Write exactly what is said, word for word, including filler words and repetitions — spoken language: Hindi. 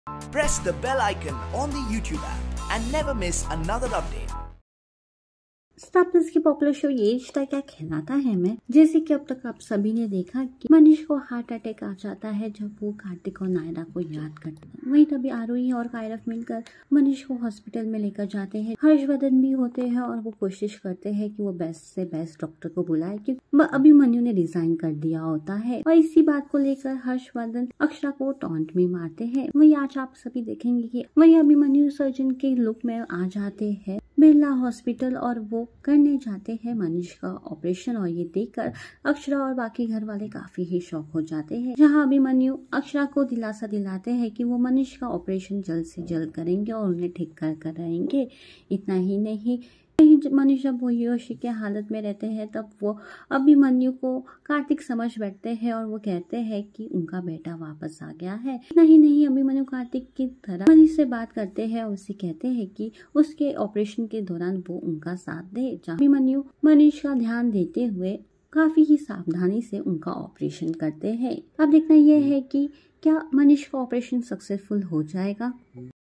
Press the bell icon on the YouTube app and never miss another update. Star Plus की पॉपुलर शो ये रिश्ता क्या कहलाता है मैं, जैसे कि अब तक आप सभी ने देखा कि मनीष को हार्ट अटैक आ जाता है जब वो कार्तिक और नायरा को याद करता है। वहीं तभी आरोही और कायरव मिलकर मनीष को हॉस्पिटल में लेकर जाते हैं। हर्षवर्धन भी होते हैं और वो कोशिश करते हैं कि वो बेस्ट से बेस्ट डॉक्टर को बुलाए, क्योंकि अभिमन्यु ने रिजाइन कर दिया होता है। और इसी बात को लेकर हर्षवर्धन अक्षरा को टॉन्ट में मारते हैं। वही आज आप सभी देखेंगे कि वही अभिमन्यु सर्जन के लुक में आ जाते हैं बिरला हॉस्पिटल और वो करने जाते हैं मनीष का ऑपरेशन। और ये देखकर अक्षरा और बाकी घर वाले काफी ही शॉक हो जाते हैं, जहां अभिमन्यु अक्षरा को दिलासा दिलाते हैं कि वो मनीष का ऑपरेशन जल्द से जल्द करेंगे और उन्हें ठीक कर कर रहेंगे। इतना ही नहीं, मनीष जब वो बेहोशी के हालत में रहते हैं तब वो अभिमन्यु को कार्तिक समझ बैठते हैं और वो कहते हैं कि उनका बेटा वापस आ गया है। इतना ही नहीं, अभिमन्यु कार्तिक की तरह मनीष से बात करते हैं और उसे कहते हैं कि उसके ऑपरेशन के दौरान वो उनका साथ दे। जहाँ अभिमन्यु मनीष का ध्यान देते हुए काफी ही सावधानी से उनका ऑपरेशन करते हैं। अब देखना यह है कि क्या मनीष का ऑपरेशन सक्सेसफुल हो जाएगा।